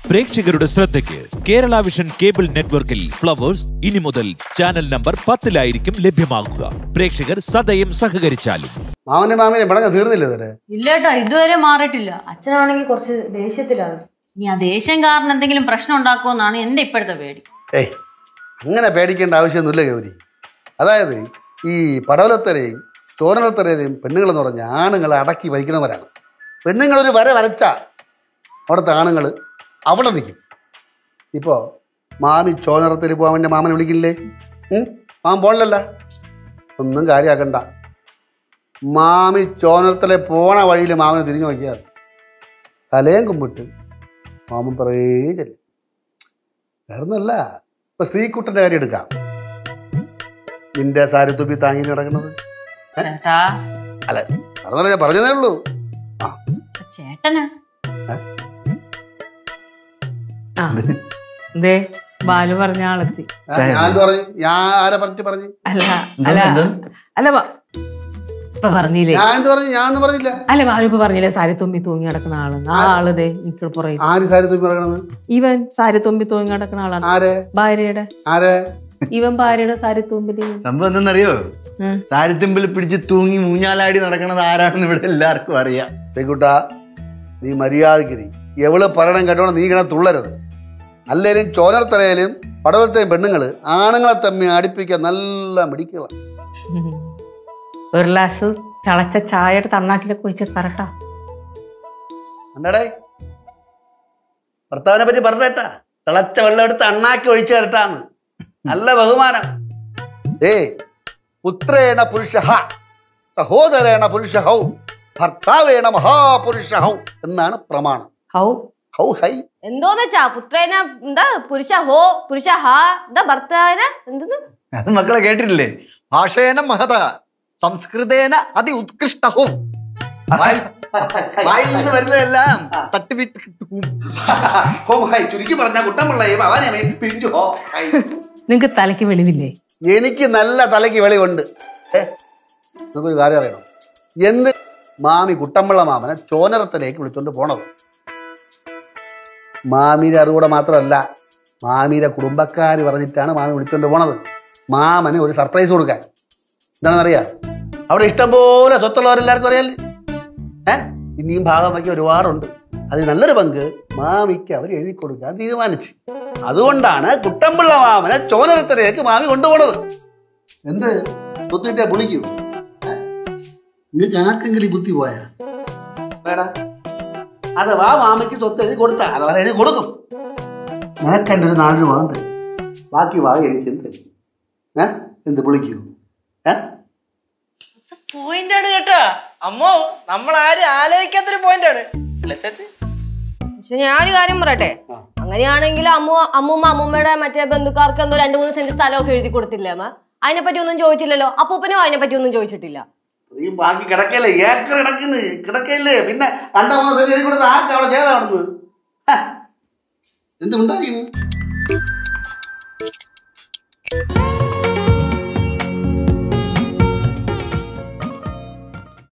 പ്രേക്ഷകരുടെ ശ്രദ്ധയ്ക്ക് Kerala vision cable നെറ്റ്വർക്കിൽ ഫ്ലവേഴ്സ് ഇനി മുതൽ ചാനൽ നമ്പർ 10-ലായിരിക്കും ലഭ്യമാകുക. പ്രേക്ഷകർ സദയം സഹകരിച്ചാലും. മാമനെ തീർന്നില്ല ഇല്ലേട്ടാ, ഇതുവരെ മാറിയിട്ടില്ല. അച്ഛനാണെങ്കിൽ കുറച്ച് ദേഷ്യത്തിലാണ്. ഇനി ആ ദേഷ്യം കാരണം എന്തെങ്കിലും പ്രശ്നം ഉണ്ടാക്കുമെന്നാണ് എന്റെ ഇപ്പോഴത്തെ പേടി. ഏയ്, അങ്ങനെ പേടിക്കേണ്ട ആവശ്യമൊന്നുമില്ല ഗൗരി. അതായത് ഈ പടവലത്തരെയും ചോരലത്തരെയും പെണ്ണുങ്ങളെന്ന് പറഞ്ഞ ആണുങ്ങൾ അടക്കി ഭരിക്കുന്നവരാണ്. പെണ്ണുങ്ങളൊരു വര വരച്ചാൽ അവിടുത്തെ ആണുങ്ങൾ അവിടെ നിൽക്കും. ഇപ്പോൾ മാമി ചോനറത്തിൽ പോകാൻ വേണ്ടി മാമനെ വിളിക്കില്ലേ? മാമൻ പോണില്ലല്ല, ഒന്നും കാര്യമാക്കണ്ട. മാമി ചോനറത്തിലെ പോണ വഴിയിൽ മാമനെ തിരിഞ്ഞു നോക്കിയാൽ തലയും കുമ്പിട്ട് മാമൻ പറയേ ചെല്ലും. വേറൊന്നല്ല, ഇപ്പൊ ശ്രീകുട്ടൻ്റെ കാര്യം എടുക്കാം. നിന്റെ സാരിത്തുമ്പി താങ്ങി കിടക്കുന്നത് അല്ല, പറഞ്ഞല്ല, ഞാൻ പറഞ്ഞതേ ഉള്ളൂ. ചേട്ടനാ ബാലു പറഞ്ഞ ആളെത്തി. ഞാൻ പറഞ്ഞു, ഞാൻ ആരെ പറഞ്ഞു? അല്ല ഇപ്പൊ പറഞ്ഞില്ലേ? ഞാൻ പറഞ്ഞില്ല. അല്ല, ബാലു ഇപ്പൊ പറഞ്ഞില്ലേ സാരി തുമ്പി തൂങ്ങി കിടക്കുന്ന ആള്. ആ ആള് പുറകെ. ആര് സാരി തുമ്പി കിടക്കണത്? ഇവൻ സാരി തുമ്പി തൂങ്ങി കിടക്കുന്ന ആളാണ്. ആര്? ഭാര്യയുടെ. ആര്? ഇവൻ ഭാര്യയുടെ സാരി തുമ്പില്. സംഭവം എന്തെന്നറിയോ? സാരിത്തുമ്പിൽ പിടിച്ച് തൂങ്ങി മൂഞ്ഞാലാടി നടക്കണത് ആരാണെന്ന് ഇവിടെ എല്ലാവർക്കും അറിയാം. ശ്രീകുട്ടാ, നീ മര്യാദക്ക് എവള് പറയണം കേട്ടോണം, നീ ഇങ്ങനെ തുള്ളരുത്. അല്ലേലും ചോനർത്തലയിലും പടവലത്തെയും പെണ്ണുങ്ങള് ആണുങ്ങളെ തമ്മി അടുപ്പിക്കാൻ നല്ല മിടികളാണ്. ഒരു ഗ്ലാസ് തിളച്ച ചായയുടെ തണ്ണാക്കിലൊക്കെ ഒഴിച്ച് തരട്ടാ. എന്താടേ ഭർത്താവിനെ പറ്റി പറഞ്ഞേട്ടാ? തിളച്ച വെള്ളം എടുത്ത് അണ്ണാക്കി ഒഴിച്ചു തരട്ടാന്ന്. നല്ല ബഹുമാനം. പുത്രേണ പുരുഷ സഹോദരേണ പുരുഷ ഹൗ ഭർത്താവേണ മഹാപുരുഷ ഹൗ എന്നാണ് പ്രമാണം. ഹൗ ഹൗ ഹൈ എന്തോന്ന് വെച്ചാ പുത്രേന എന്താ പുരുഷ ഹോ പുരുഷ ഹാ എന്താ ഭർത്താവിന എന്തെന്ന്? അത് മക്കളെ കേട്ടിട്ടില്ലേ? ഭാഷേന മഹത സംസ്കൃതേന അതി ഉത്കൃഷ്ടവും. വായിൽ നിന്ന് വരുന്നതെല്ലാം തട്ടുവിട്ട് കിട്ടും. ചുരുക്കി പറഞ്ഞ പിരിഞ്ഞു. നിങ്ങക്ക് തലയ്ക്ക് വെളിവില്ലേ? എനിക്ക് നല്ല തലയ്ക്ക് വെളിവുണ്ട്. നിങ്ങൾക്കൊരു കാര്യം അറിയണം. എന്ത് മാമി കുട്ടമ്പിള്ള മാമനെ ചോനറത്തിലേക്ക് വിളിച്ചോണ്ട് പോണത് മാമിയുടെ അറിവൂടെ മാത്രമല്ല, മാമിയുടെ കുടുംബക്കാർ പറഞ്ഞിട്ടാണ് മാമി വിളിച്ചോണ്ട് പോണത്. മാമന് ഒരു സർപ്രൈസ് കൊടുക്കാൻ. എന്താണെന്നറിയാം? അവിടെ ഇഷ്ടംപോലെ സ്വത്തുള്ളവരെല്ലാവർക്കും അറിയാല്ലേ? ഇനിയും ഭാഗമാക്കി ഒരുപാടുണ്ട്. അതിൽ നല്ലൊരു പങ്ക് മാമിക്ക് അവർ എഴുതി കൊടുക്കാൻ തീരുമാനിച്ചു. അതുകൊണ്ടാണ് കുട്ടമ്പിള്ള മാമനെ ചോനറത്തിലേക്ക് മാമി കൊണ്ടുപോണത്. എന്ത് സ്വത്തിൻ്റെ പുളിക്കൂ? നിങ്ങൾക്ക് ആർക്കെങ്കിലും ബുദ്ധി പോയാ വേടാ? അഥവാ മാമയ്ക്ക് സ്വത്ത് എഴുതി കൊടുത്താൽ അഥവാ എഴുതി കൊടുക്കും. നിനക്ക് എൻ്റെ ഒരു 4 ഭാഗം തരും, ബാക്കി ഭാഗം എനിക്കും തരും. എന്ത് പുളിക്കൂ? പോയിന്റാണ് കേട്ടോ അമ്മോ, നമ്മൾ ആരും ആലോചിക്കാത്തൊരു പോയിന്റാണ്. പക്ഷെ ഞാനൊരു കാര്യം പറയട്ടെ, അങ്ങനെയാണെങ്കിൽ അമ്മൂമ്മയുടെ മറ്റേ ബന്ധുക്കാർക്ക് എന്തോ 2-3 സെന്റ് സ്ഥലമൊക്കെ എഴുതി കൊടുത്തില്ലേ അമ്മ? അതിനെപ്പറ്റി ഒന്നും ചോദിച്ചില്ലല്ലോ. അപ്പൂപ്പനും അതിനെപ്പറ്റി ഒന്നും ചോദിച്ചിട്ടില്ല. ബാക്കി കിടക്കല്ലേ, ഏക്കർ കിടക്കല്ലേ. പിന്നെ 2-3 സെന്റ് എഴുതി കൊടുത്ത് ആർക്ക് അവിടെ ചെയ്താ നടന്നത്? എന്തുണ്ടായിരുന്നു?